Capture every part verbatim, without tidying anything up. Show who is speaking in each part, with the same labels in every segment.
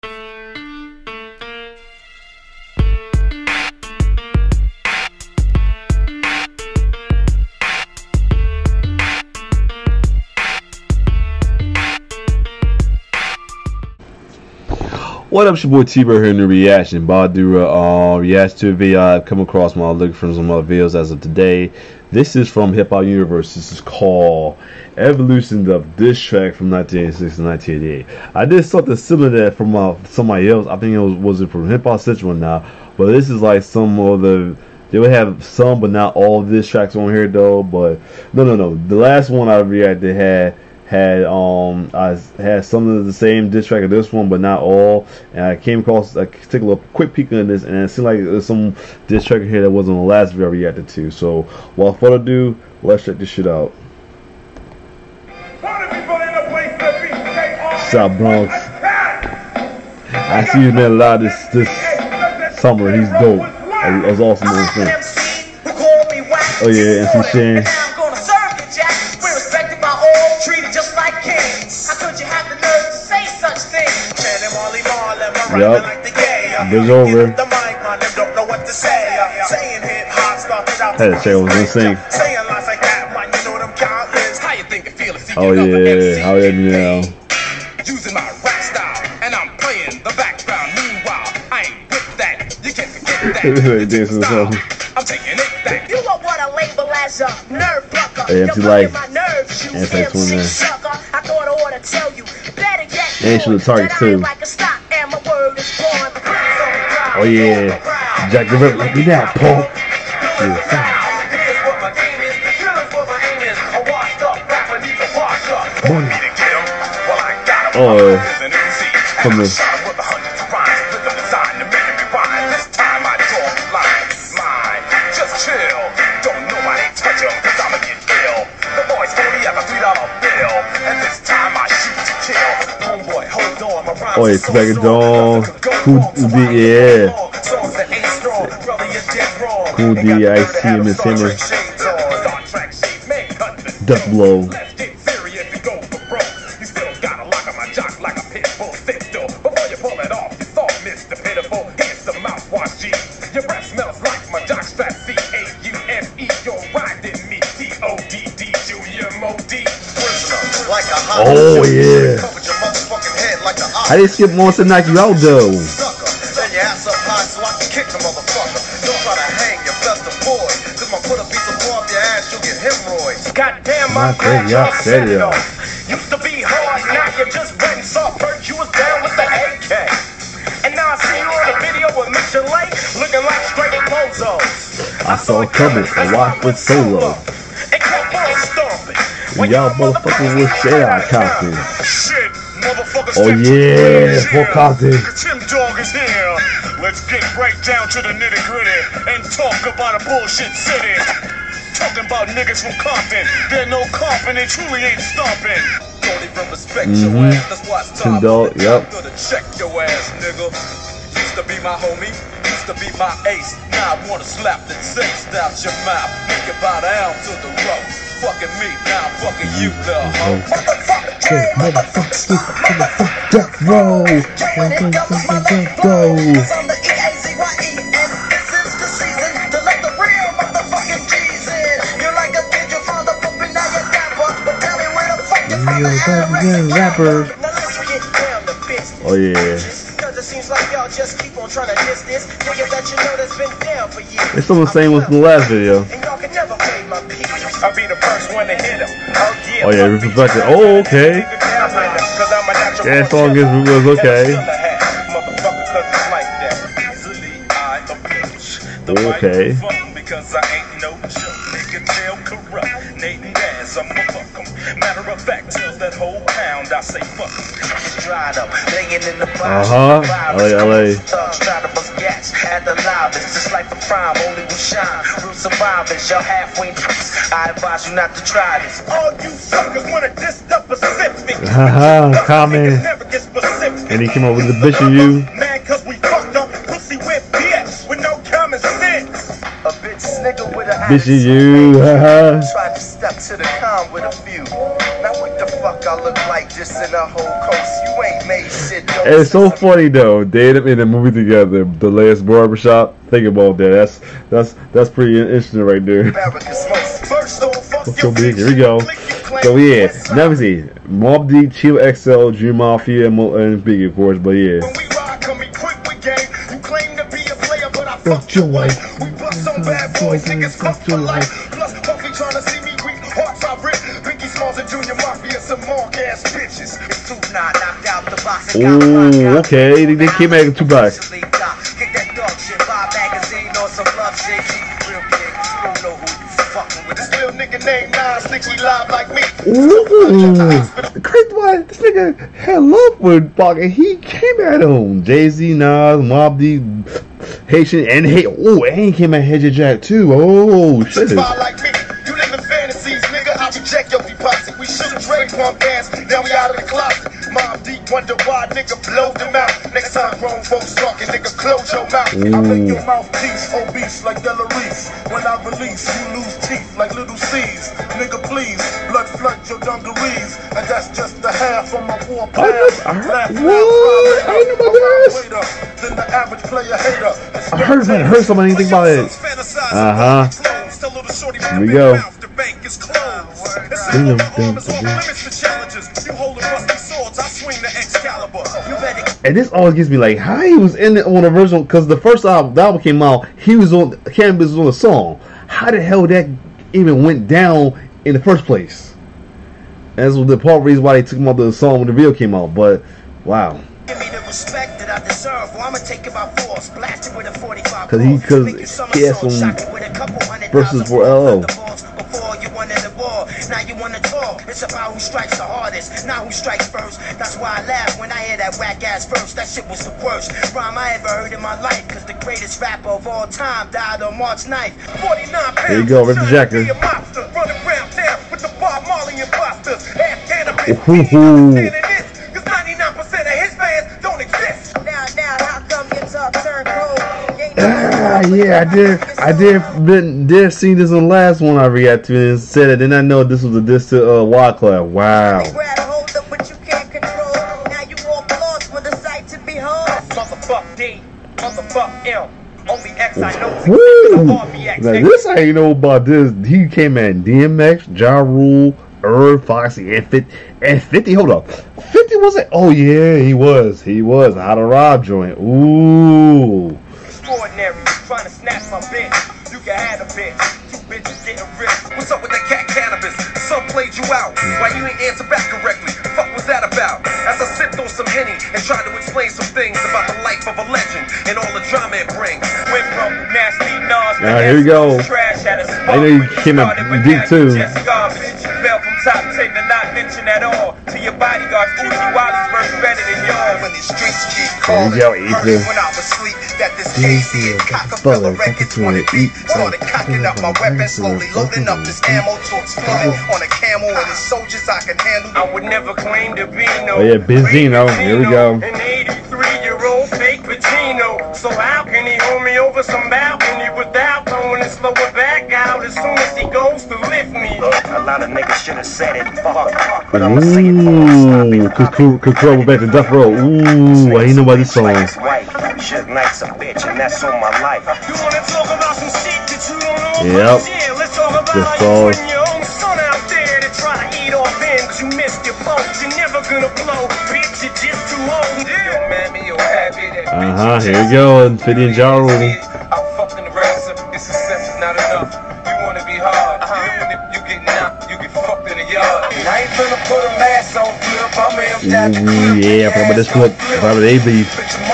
Speaker 1: What up, it's your boy T-Bird here in the reaction. About to do a uh, reaction to a video I've come across while looking for some other videos as of today. This is from Hip Hop Universe. This is called Evolution of Diss Track from nineteen eighty-six to nineteen eighty-eight. I did something similar to that from uh, somebody else. I think it was, was it from Hip Hop Central now. But this is like some of the, they would have some but not all of diss tracks on here though. But no, no, no. The last one I reacted had had um I had some of the same diss track of this one but not all, and I came across, I took a little quick peek on this and it seemed like there's some diss track here that wasn't on the last video I reacted to. So without further ado, let's check this shit out. South Bronx, I see you man a lot this this summer. He's dope. I was awesome on his thing. Oh yeah, M C Shan. Yup, it's over. Had to check what was gonna sing. Oh yeah, how are you now?
Speaker 2: Using my rap style, and I'm playing the background. Meanwhile, I ain't with that. You can't forget that. I'm taking it back. You are what I label as a nerve plucker.
Speaker 1: Hey, M C like
Speaker 2: my nerves, you
Speaker 1: M C
Speaker 2: sucker. I thought I ought to tell you. Better get
Speaker 1: and she was target too. Oh yeah, Jack the Ripper, let me down, Paul. Oh, from the oh, it's back at dawn. Cool D, yeah. Cool D, I see him in Simmer. Death blow. Oh yeah. I didn't skip more to knock you out though.
Speaker 2: Goddamn, my crazy, y'all said it all. Used to be hard, now you just went soft. Heard you was down with the A K. And now I see you on a video with Mission Lake, looking like straight bozos.
Speaker 1: I saw it coming, a watch with solo.
Speaker 2: It kept on stomping.
Speaker 1: Y'all motherfuckers will share our Compton.
Speaker 2: Shit, motherfuckers.
Speaker 1: Oh yeah, for Compton.
Speaker 2: Tim Dog is here. Let's get right down to the nitty gritty and talk about a bullshit city. Talking about niggas from Compton. They're no Compton, they truly ain't stomping. Don't even respect
Speaker 1: mm-hmm.
Speaker 2: your ass. That's why it's time.
Speaker 1: Tim Dog, yep.
Speaker 2: Gonna check your ass, nigga. Used to be my homie, used to be my ace. Now I wanna slap the taste out your mouth. Make it bow down to the rope. Fucking me, now I'm fucking you, little hoe.
Speaker 1: Motherfucker, motherfucker, motherfucker, death row. Death row. Rapper. Oh yeah. It's almost the same with the last video. Oh yeah, Retrospective. Oh okay. Yeah, that song is was okay. Okay. Matter of fact, tells that whole pound I say fuck it's dried up, laying in the uh-huh. L A, L A.
Speaker 2: At the loudest, just like the prime, only will shine. Real survivors, y'all halfway truths. I advise you not to try this. All you suckers wanna diss the Pacific.
Speaker 1: Haha, comment. And he came up with the bitch of you.
Speaker 2: Man, cause we fucked up pussy with bitch with no common sense. A bitch nigga with a
Speaker 1: bitch of you, haha.
Speaker 2: Tried to step to the calm with a
Speaker 3: nephew. Now what the fuck I look like just in a whole coast? You ain't made shit.
Speaker 1: It's so funny though. They ended up in a movie together, The Last Barbershop. Think about that. That's that's that's pretty interesting right there. So big. Here we go. So yeah, now we see Mobb Deep, Chill X L, Junior Mafia, and, and Biggie, of course. But yeah.
Speaker 4: Fuck your wife.
Speaker 3: We bust on bad boys, niggas fuck for life. Plus, Puffy trying to see me weak, hearts I rip. Biggie Smalls and Junior Mafia, some mark ass bitches. It's two nine knocked out the box.
Speaker 1: Oh, okay. They, they came back in two blocks.
Speaker 3: Get that dog shit, buy a magazine or some love shit. Real big, you don't know who you fucking with. This real nigga named Nas, think he live like me.
Speaker 1: Ooh, the crazy one, this nigga had love with Pac, and he came at him. Jay-Z, Nas, Mobb Deep, Haitian, and hey, oh, and he came at Hedge Jack too. Oh shit.
Speaker 3: Like me. You live in fantasies, nigga. I reject your deposit. We shoot Dre pump ass, now we out of the closet. Mobb Deep wonder why nigga blow them out. Next time grown folks talking, nigga, close your mouth.
Speaker 1: Ooh.
Speaker 3: I make your mouthpiece obese like Della Reese. When I release, you lose teeth like little C's. Nigga, please, blood flood your dungarees. And that's just the half of my war plan.
Speaker 1: I heard, what? I didn't know about this.
Speaker 3: Than the average player hater.
Speaker 1: I heard about it. Heard somebody think about it. Uh huh. Here we go. And this always gets me like, how he was in it on the original? Because the first album, the album came out, he was on Cannabis was on the song. How the hell that even went down in the first place? That's the part reason why they took him out of the song when the video came out. But wow.
Speaker 3: Respect that I deserve, well, I'ma take it by force, blast it with a forty-five.
Speaker 1: Cause he, cause he had some verses for L O.
Speaker 3: Before you wanted the war, now you wanna talk. It's about who strikes the hardest, not who strikes first. That's why I laugh when I hear that whack ass verse. That shit was the worst rhyme I ever heard in my life. Cause the greatest rapper of all time died on March ninth. forty-nine pounds.
Speaker 1: There you go, Richard Jacker.
Speaker 3: Running around town with the Bob Marley imposters. Half cannabis.
Speaker 1: Ah, yeah, I did. I did. Been, did see this on the last one I reacted to and said it. Then I know this was a diss to uh, Wyclef. Wow.
Speaker 3: Motherfuck D, motherfuck M. Only X I know.
Speaker 1: Woo! Now this I ain't know about this. He came at D M X, Ja Rule, Irv, Foxy, and fifty. And fifty. Hold up. fifty wasn't. Oh yeah, he was. He was. How to rob joint. Ooh.
Speaker 3: Extraordinary. Trying to snatch my bitch. You can have a bitch. Two bitches getting rich. What's up with that cat cannabis? Some played you out. Why you ain't answer back correctly? The fuck was that about? As I sipped on some Henny and tried to explain some things about the life of a legend and all the drama it brings. Went from nasty Nas.
Speaker 1: Now here we go.
Speaker 3: Trash at a
Speaker 1: I know you came up deep too.
Speaker 3: Just garbage. Fell from top ten to not mention at all. To your bodyguards, Uzi Wally's verse better than yours. When the streets keep calling,
Speaker 1: there you go, Ether.
Speaker 3: when I was asleep, that this K Z and Cockefeller records wanna eat. Started cocking up my weapons, slowly loading up this ammo to explode on a camel and his soldiers I can handle. I would never claim to be no.
Speaker 1: Oh yeah, Benzino. Here we go.
Speaker 3: An eighty-three-year-old fake Pacino. So how can he hold me over some balcony without going and slow it back out as soon as he goes to lift me? A lot of niggas should have said it. Fuck, but I'ma say it for
Speaker 1: Ooh, could Crow back to Death Row. Ooh, I ain't know about this song.
Speaker 3: Suge Knight's a bitch, and that's all my life. You wanna talk about some shit that you don't know?
Speaker 1: Yep.
Speaker 3: Yeah, let's talk about
Speaker 1: Just
Speaker 3: how you and your own son out there to try to eat off ends. You missed your boat, you're never gonna blow. Bitch, you're just too old. Yeah, man, you're happy that.
Speaker 1: Uh huh. Here we go. And fifty and Ja Rule.
Speaker 3: I'm fucking around, so this is sex, not enough. You wanna be hard? You get knocked, you get fucked in the yard. I ain't gonna put a mask on flip. I'm in
Speaker 1: Ooh, yeah, probably this flip. Probably they be.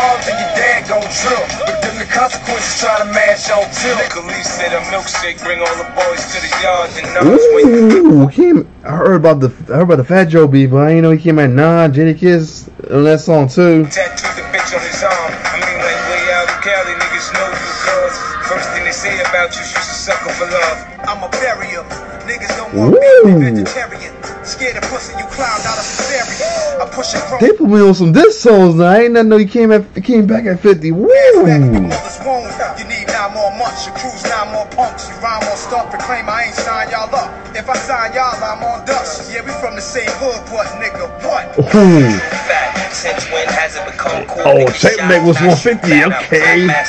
Speaker 3: Trip, but then the consequences try to mash on till. Khalees said a milkshake bring all the boys to the yard and
Speaker 1: Ooh, came, I heard about the I heard about the Fat Joe beef, but I didn't know he came at Nah, Jadakiss on that song too.
Speaker 3: Tattooed the bitch on his arm. I mean like way out of Cali, niggas know you cuz. First thing they say about you, she's a sucker for love. I'm a barrier. Niggas don't
Speaker 1: Ooh.
Speaker 3: Scared of pussy, you clown out of cesarean. I push it.
Speaker 1: They put me on some diss songs now. I ain't not know he came at came back at fifty. Woo!
Speaker 3: You need nine more months, you cruise nine more punks. You rhyme on stuff, proclaim I ain't sign y'all up. If I sign y'all, I'm on dust. Yeah, we from the same hood, but nigga, what?
Speaker 1: Ooh.
Speaker 5: Since when has it become cool?
Speaker 1: Oh, tape neck was one fifty, okay.
Speaker 5: Now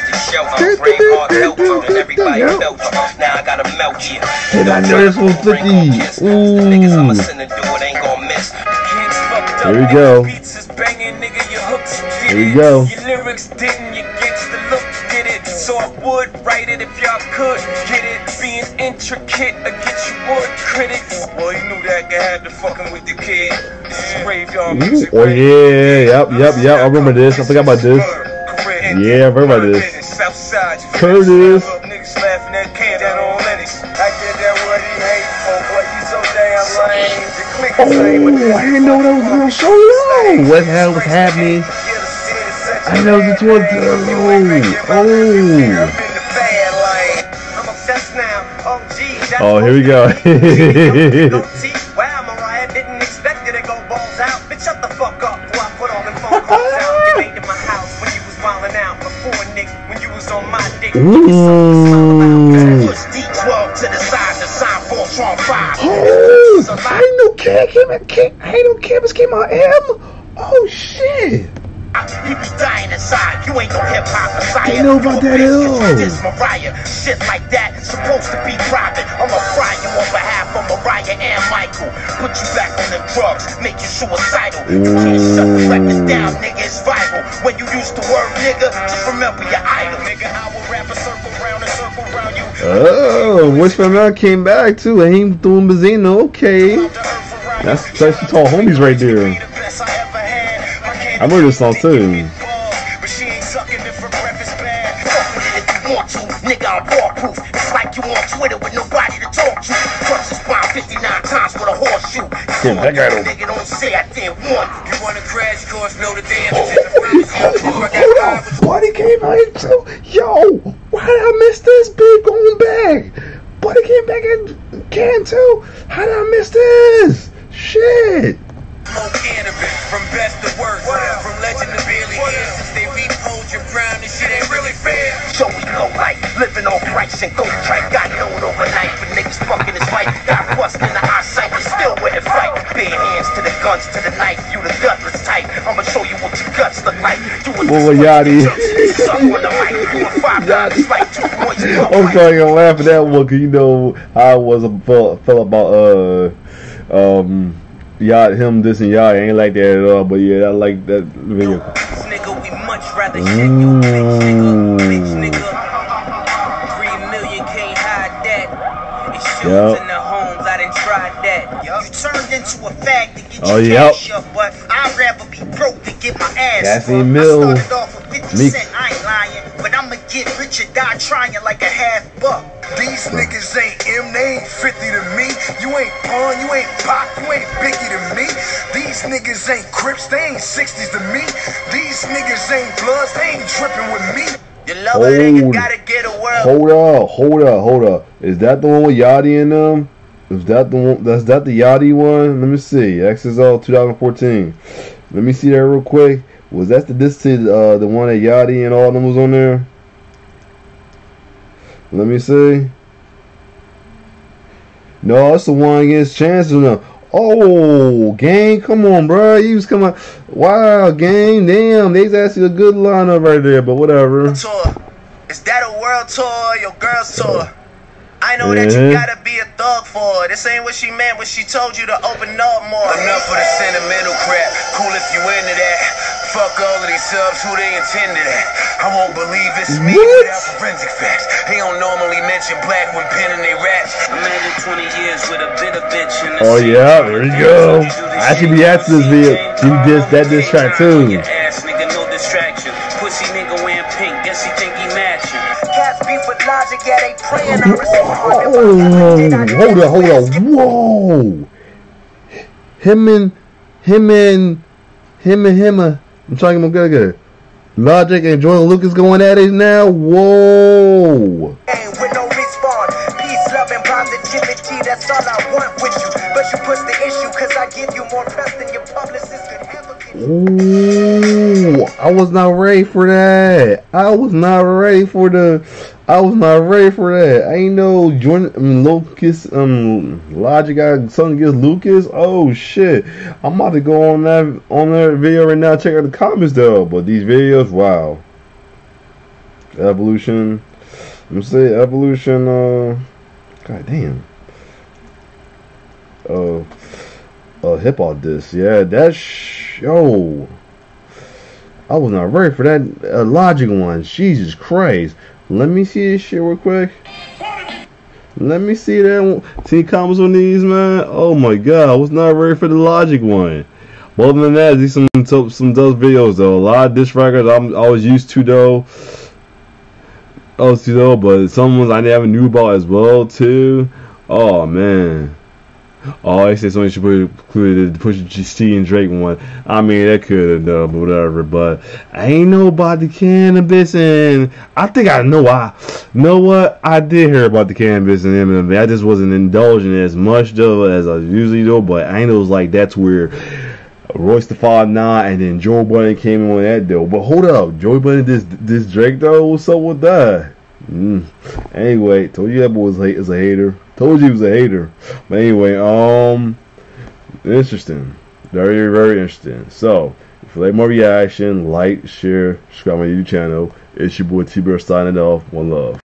Speaker 5: I gotta melt you.
Speaker 1: And I know this was fifty. Ooh. Here we go. Here we go.
Speaker 5: Your lyrics didn't, your gangsta look did it. So I would write it if y'all could get it. Being intricate against your wood critics. Well, you knew that guy had to fucking with the kid. This is graveyard music.
Speaker 1: Oh yeah, yep, yep, yep. I remember this. I forgot about this. Yeah, I remember about this. Curtis.
Speaker 5: Niggas laughing at Cam down on Lennox. I get that what he hate for, boy. You so damn lame.
Speaker 1: Oh, I didn't know that was going so long. What the hell was happening? I know this one. Oh, oh. Oh, here we go.
Speaker 5: Wow, Mariah didn't expect it to go balls out. Bitch, shut the fuck up before I put all them phone calls out. You made in my house when you was wildin' out. Before, Nick, when you was on my dick.
Speaker 1: Ooh.
Speaker 5: Push D twelve to the side to sign for Trump five.
Speaker 1: Oh, I ain't no kid came out. I ain't no campus came out M. Oh shit.
Speaker 5: You be dying inside, you ain't no hip hop messiah.
Speaker 1: I know about that at all.
Speaker 5: This Mariah, shit like that, supposed to be private. I'ma fry you on behalf of Mariah and Michael. Put you back on the drugs, make you suicidal. You can't shut the record down, nigga, it's viral. When you use the word nigga, just remember your idol. Nigga, I will rap a circle round and circle round you.
Speaker 1: Oh, Wish from out came back too. Aim doing Bazino, okay. That's that's some tall homies right there. I remember this song too.
Speaker 5: But she ain't sucking it for breakfast bad. Fuck with it if you want to, nigga, I'm waterproof. It's like you on Twitter with nobody to talk to. Crush the spine fifty-nine times with a horseshoe.
Speaker 1: Damn, that guy don't.
Speaker 5: Nigga don't say I did one. You want a crash course, know the damage
Speaker 1: Oh,
Speaker 5: in the front.
Speaker 1: hold on, Buddy came out here too. Yo, why did I miss this big going back? Buddy came back and can too. How did I miss this? Shit.
Speaker 5: More cannabis, from best to worst, from legend to barely here. Since they repoed your crown, this shit ain't really fair. So we low life, living on price and gold track. Got known overnight for niggas fucking his wife. Got bust in the eyesight, but still wouldn't fight. Bare hands to the guns, to the knife. You the gutless type. I'ma show you what your guts look like. You was
Speaker 1: Boy, Yachty. I'm sorry, I'm laughing at that one because you know I was a felt about uh um. Y'all, him dissing y'all, I ain't like that at all, but yeah, I like that video.
Speaker 5: Nigga, we much rather shit you, bitch nigga, bitch nigga. Three million can't hide that. It's shoes
Speaker 1: Yep.
Speaker 5: in the homes, I done tried that. You turned into a fag to get
Speaker 1: Oh,
Speaker 5: your
Speaker 1: yep.
Speaker 5: cash up, but I'd rather be broke to get my ass
Speaker 1: Cassie
Speaker 5: up.
Speaker 1: Mill.
Speaker 5: I started off with fifty
Speaker 1: Meek.
Speaker 5: cent, I ain't lying, but I'ma get rich or die trying like a half buck.
Speaker 3: These niggas ain't M, they ain't fifty to me. You ain't Pun, you ain't Pop, you ain't Biggie to me. These niggas ain't Crips, they ain't sixties to me. These niggas ain't Bloods, they ain't dripping with me.
Speaker 5: You love a nigga,
Speaker 1: Hold.
Speaker 5: gotta get a world.
Speaker 1: Hold up, hold up, hold up. Is that the one with Yachty in them? Is that the one? That's that the Yachty one? Let me see. X S L twenty fourteen. Let me see that real quick. Was that the this to uh the one that Yachty and all of them was on there? Let me see. No, it's the one against Chancellor. Oh, gang, come on, bro. You was coming. Wow, gang, damn, they's actually a good lineup right there, but whatever.
Speaker 5: Tour. Is that a world tour, your girl's tour? I know that
Speaker 1: Mhm.
Speaker 5: you gotta be a thug for it. This ain't what she meant when she told you to open up more. Enough of the sentimental crap. Cool if you into that. Fuck all of these subs, who they intended at. I won't believe it's me
Speaker 1: What?
Speaker 5: without forensic facts. They don't normally mention black when penning they raps. I made it twenty years with a bit of bitch in the
Speaker 1: Oh
Speaker 5: same
Speaker 1: yeah,
Speaker 5: time.
Speaker 1: there you go. I actually be after this video. You did that diss track too.
Speaker 5: Your ass nigga, no distraction. Pussy nigga wearing pink, guess he think he matching. Cats beef with logic, yeah, they praying I
Speaker 1: Oh, hold up, hold up, whoa! Him and him and him and him. Uh, I'm talking about good, good. Logic and Jordan Lucas going at it now. Whoa!
Speaker 5: with no respawn. Peace, love, and positivity. That's all I want. you, cause I give you more press than your publicist could ever.
Speaker 1: Ooh, I was not ready for that. I was not ready for the. I was not ready for that. I ain't know Jordan, I mean, Lucas, um, Logic got something against Lucas. Oh shit! I'm about to go on that on that video right now. Check out the comments though. But these videos, wow. Evolution. Let me say Evolution. Uh, God damn. Uh, uh, hip hop disc. Yeah, that show. I was not ready for that uh, Logic one. Jesus Christ. Let me see this shit real quick. Let me see that one. See comments on these, man. Oh my god, I was not ready for the Logic one. But other than that, these some some those videos though. A lot of disc records I'm I was used to though. I was to though, but some ones I never knew about as well too. Oh man. Oh, I said somebody should put included the Pusha T and Drake one. I mean, that could have done, but whatever. But I ain't know about the cannabis, and I think I know. I know what I did hear about the cannabis and M M A. I just wasn't indulging as much though as I usually do. But I know it was like that's where Royce the Five Nine and then Joe Budden came in with that though. But hold up, Joe Budden this this Drake though. What's up with that? Mm. Anyway, told you that boy was a, is a hater. Told you he was a hater. But anyway, um, interesting. Very, very interesting. So, if you like more reaction, like, share, subscribe to my YouTube channel. It's your boy T-Bear signing off. One love.